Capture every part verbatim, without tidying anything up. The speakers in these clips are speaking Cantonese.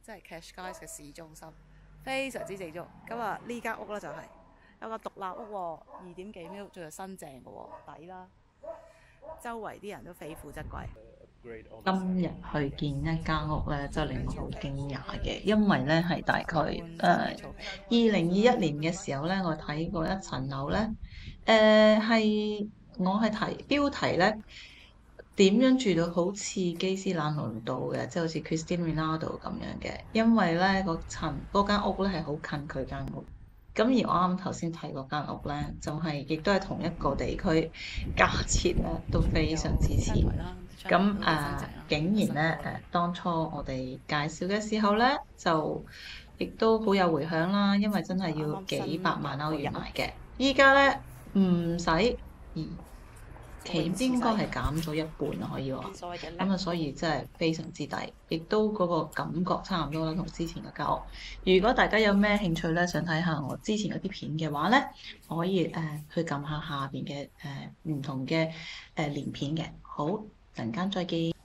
即係 Cascais 嘅市中心，非常之正宗。咁啊，呢間屋咧就係、是、有個獨立屋喎，二點幾秒，仲係新淨嘅喎，抵啦。周圍啲人都非富則貴。 今日去見一間屋咧，就令我好驚訝嘅，因為咧係大概誒二零二一年嘅時候咧，我睇過一層樓咧，誒、係我係睇標題咧，點樣住到好似基斯坦農道嘅，即係好似 Cristiano Ronaldo 咁樣嘅，因為咧嗰層嗰間屋咧係好近佢間屋。咁而我啱頭先睇嗰間屋咧，就係、亦都係同一個地區，價錢咧都非常之似。 窗台啦，窗台咁誒、 都幾新淨呃啦， 竟然咧誒、 新過嘅。 呃，當初我哋介紹嘅時候咧，就亦都好有回響啦，因為真係要就啱啱幾百新萬歐入個入， 元買嘅。依家咧唔使，而其泳池仔， 應該係減咗一半啊，可以話。 啲所謂嘅叻咁啊，所以真係非常之抵，亦都嗰個感覺差唔多啦，同之前嘅間屋。如果大家有咩興趣咧，想睇下我之前嗰啲片嘅話咧，我可以誒、呃去撳下下邊嘅誒唔同嘅誒、呃、連片嘅。好，陣間再見。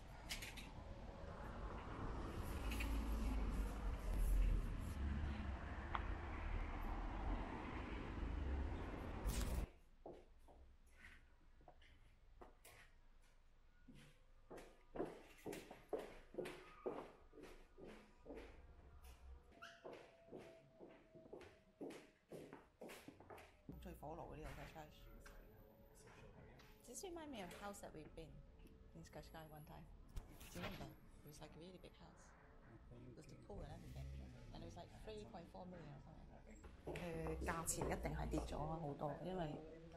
最火爐嗰啲就真係。This remind me of house that we've been in Cascais one time. Do you remember? It was like a really big house. With the pool and everything. And it was like three point four million or something. 誒價錢一定係跌咗好多，因為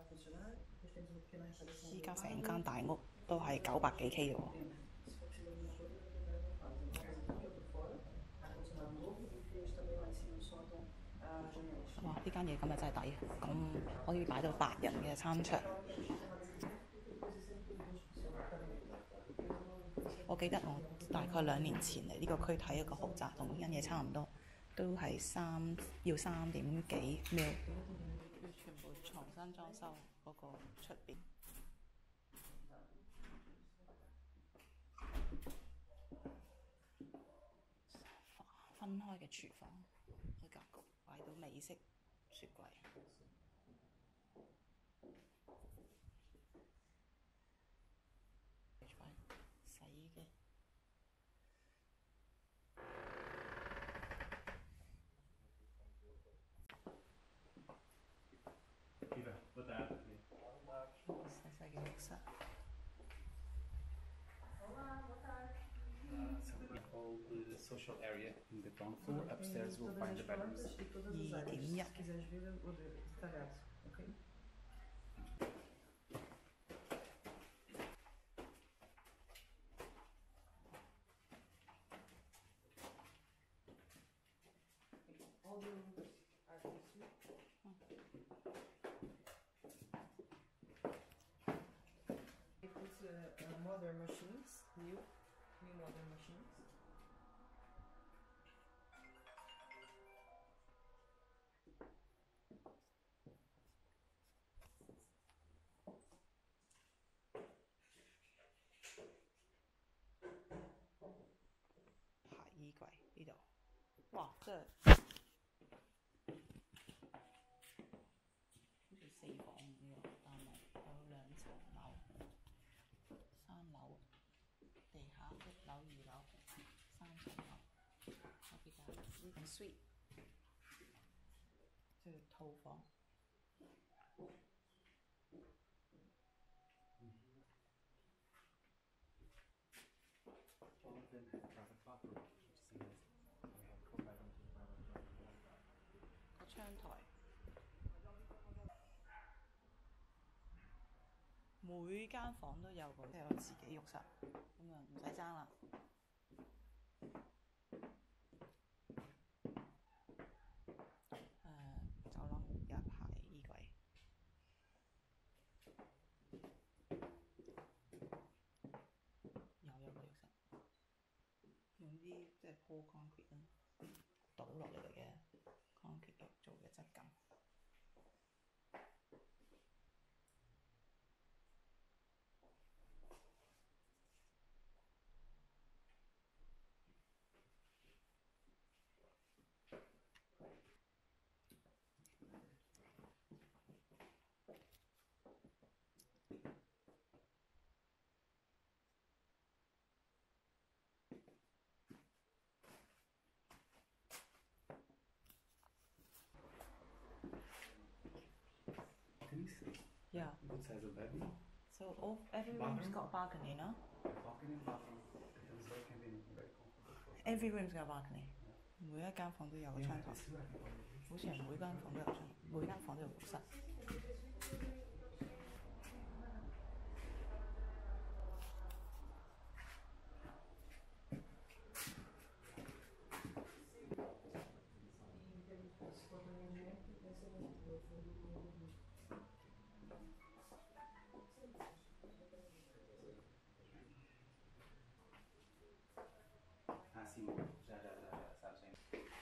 依家成間大屋都係九百幾 K 嘅喎。哇！呢間嘢今日真係抵，咁可以擺到八人嘅餐桌。我記得我大概兩年前嚟呢個區睇一個豪宅，同呢間嘢差唔多，都係三要三點幾 mil，要全部重新裝修嗰個出邊。分開嘅廚房嘅格局，擺到美式雪櫃。洗衣機。細細嘅浴室。 All the social area in the ground floor. Upstairs we'll find the bedrooms. 二點一。 Modern machines, new, new modern machines. 排衣櫃呢度，哇！真係好似四房呢個單位，有兩層樓、三樓，地下一樓、二樓、三層樓。我記得呢棟 suite，即係套房。 All of them have private bathroom, which is nice. We have four bedrooms and private bathroom. 個窗台，每間房都有個即係有自己浴室，咁啊唔使爭啦。誒、走廊有一排衣櫃，又有個浴室，用啲即係鋪 concrete 啦，倒落嚟嘅 concrete 做嘅質感。 has a baby. So all every room's got a balcony, no? Balcony, bathroom. It's very convenient, very comfortable. for- Every room's got a balcony. 每一間房都有個 Yeah, 窗台， it's two I think already. 好似係每間房都有窗，每間房都有浴室。 Ah, sim, já, já, já, já, sabes ainda.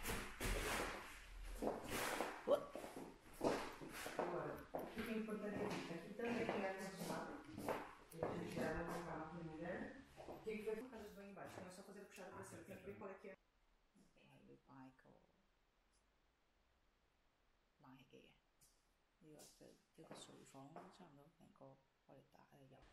O que é importante é que aqui também tem ar-condicionado. Eles tiraram uma garrafa primeiro. O que é que vai ficar das banho embaixo? Não é só fazer a puxada para cima, tem que ver qual é que é. 係會擺個冷氣機嘅，呢、個就呢、個睡房差唔多成個開嚟打誒入。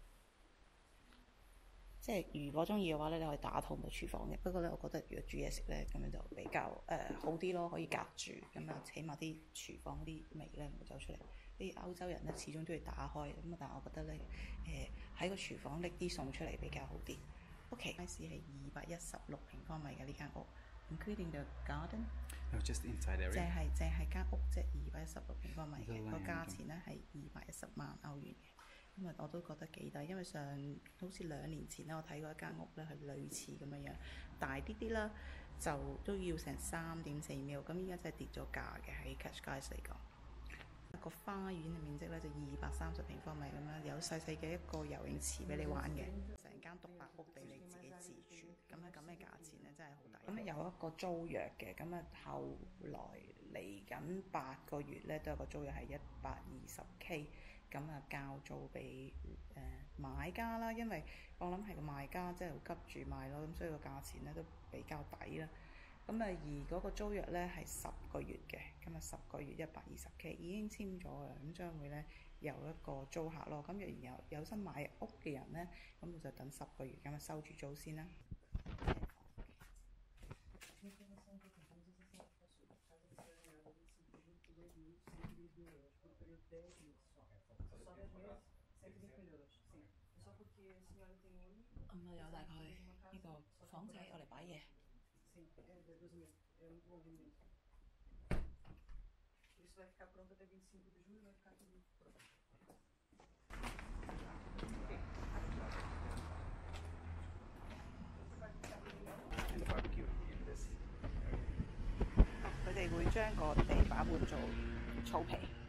即係如果中意嘅話咧，你可以打通個廚房嘅。不過咧，我覺得如果煮嘢食咧，咁樣就比較誒、呃、好啲咯，可以隔住，咁啊，起碼啲廚房啲味咧唔會走出嚟。啲歐洲人咧始終都要打開，咁啊，但係我覺得咧誒喺個廚房拎啲餸出嚟比較好啲。OK，size 係二百一十六平方米嘅呢間屋 ，including the garden。 No, just inside 淨 area. 係淨係間屋即係二百一十六平方米嘅，個 The land 價錢咧係二百一十萬歐元嘅。咁啊，我都覺得幾抵，因為上好似兩年前咧，我睇過一間屋咧係類似咁樣樣，大啲啲啦，就都要成三點四秒。咁依家真係跌咗價嘅喺 Cascais 嚟講。個花園嘅面積咧就二百三十平方米咁樣，有細細嘅一個游泳池俾你玩嘅，成間獨立屋俾你自己自住。咁啊咁嘅價錢咧真係好抵。咁啊有一個租約嘅，咁啊後來嚟緊八個月咧都有個租約係一百二十 K， 咁啊交租俾誒、呃、買家啦，因為我諗係個賣家即係好急住賣咯，咁所以個價錢咧都比較抵啦。咁啊，而嗰個租約咧係十個月嘅，咁啊十個月一百二十 K 已經簽咗啦，咁將會咧有一個租客咯。咁若然有有心買屋嘅人咧，咁就等十個月咁啊收住租先啦。咁啊有大概呢個房仔我嚟擺嘢。 Sim, é de doze meses. É muito bom rendimento. Por isso vai ficar pronto até vinte e cinco de julho, vai ficar tudo pronto. And barbecue in this. 佢哋會將個地板換做草皮。